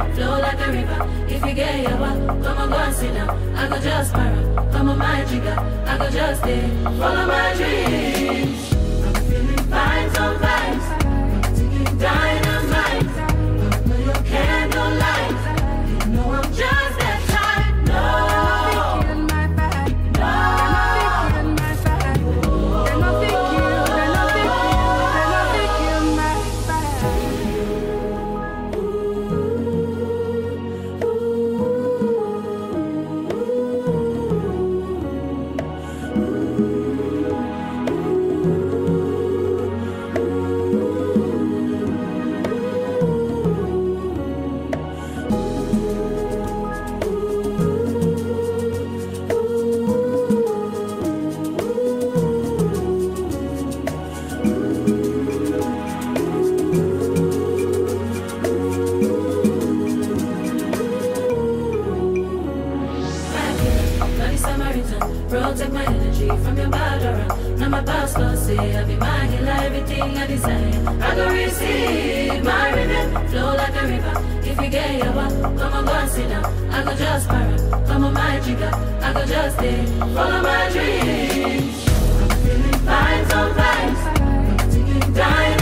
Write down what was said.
flow like a river. If you get your walk, come on, go and sit down. I go just para, come on my jigger. I go just stay, follow my dreams. I'm feeling vibes on vibes, ticking dynamite. Know your candlelight, you know I'm just that type. No. Protect my energy from your bad aura. Now my pastor say I be my healer, everything I desire. I go receive my rhythm, flow like a river. If you get your walk, come on, go and sit down. I go just para, come on my jigger. I go just stay, follow my dreams. I'm feeling vibes on vibes, ticking dynamite.